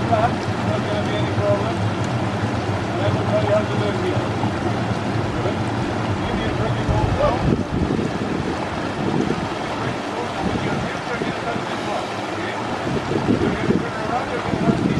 flat, not going to be any problem. And I will tell you how to do it here. Good. Give me a pretty ball down. When your hips are going to touch the floor, okay? You're going to turn around, you're going to have the